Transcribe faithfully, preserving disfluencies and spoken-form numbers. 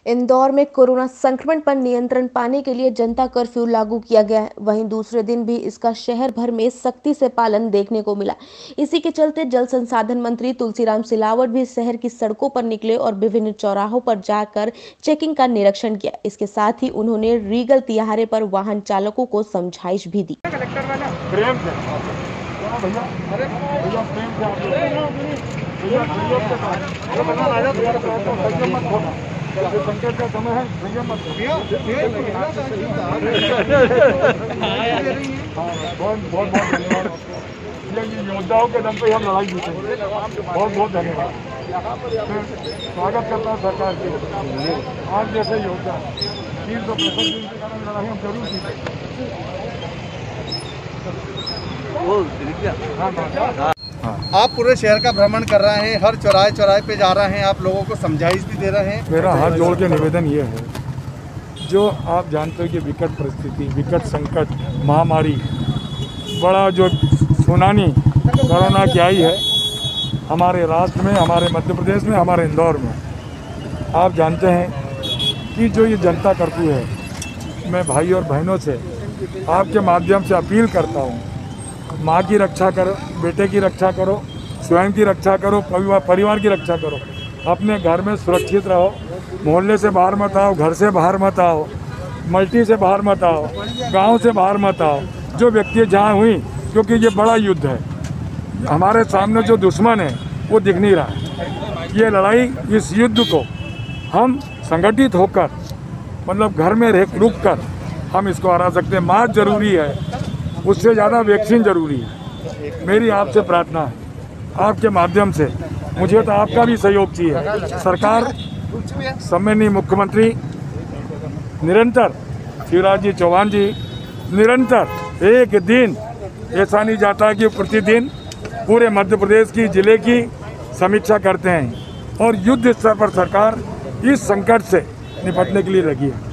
इंदौर में कोरोना संक्रमण पर नियंत्रण पाने के लिए जनता कर्फ्यू लागू किया गया है। वहीं दूसरे दिन भी इसका शहर भर में सख्ती से पालन देखने को मिला। इसी के चलते जल संसाधन मंत्री तुलसीराम सिलावट भी शहर की सड़कों पर निकले और विभिन्न चौराहों पर जाकर चेकिंग का निरीक्षण किया। इसके साथ ही उन्होंने रीगल तिहारे पर वाहन चालकों को समझाइश भी दी। संकट का समय है, बहुत बहुत बहुत धन्यवाद। योद्धाओं के दम पे हम लड़ाई जीते, बहुत बहुत धन्यवाद। स्वागत करता हूँ सरकार के आज जैसे योद्धा तीन सौ पैंसठ दिन के कारण लड़ाई हम जरूर जीते। आप पूरे शहर का भ्रमण कर रहे हैं, हर चौराहे चौराहे पे जा रहे हैं, आप लोगों को समझाइश भी दे रहे हैं। मेरा हाथ जोड़ के निवेदन ये है, जो आप जानते हो कि विकट परिस्थिति, विकट संकट, महामारी, बड़ा जो सुनामी कोरोना की आई है हमारे राष्ट्र में, हमारे मध्य प्रदेश में, हमारे इंदौर में। आप जानते हैं कि जो ये जनता कर्फ्यू है, मैं भाई और बहनों से आपके माध्यम से अपील करता हूँ, माँ की रक्षा करो, बेटे की रक्षा करो, स्वयं की रक्षा करो, परिवार परिवार की रक्षा करो। अपने घर में सुरक्षित रहो, मोहल्ले से बाहर मत आओ, घर से बाहर मत आओ, मल्टी से बाहर मत आओ, गांव से बाहर मत आओ। जो व्यक्ति जहाँ हुई, क्योंकि ये बड़ा युद्ध है, हमारे सामने जो दुश्मन है वो दिख नहीं रहा है। ये लड़ाई, इस युद्ध को हम संगठित होकर, मतलब घर में रह रुक कर हम इसको हरा सकते हैं। मास्क जरूरी है, उससे ज़्यादा वैक्सीन जरूरी है। मेरी आपसे प्रार्थना है, आपके माध्यम से मुझे तो आपका भी सहयोग चाहिए। सरकार, सम्माननीय मुख्यमंत्री निरंतर, शिवराज जी चौहान जी निरंतर, एक दिन ऐसा नहीं जाता कि प्रतिदिन पूरे मध्य प्रदेश की जिले की समीक्षा करते हैं और युद्ध स्तर पर सरकार इस संकट से निपटने के लिए लगी है।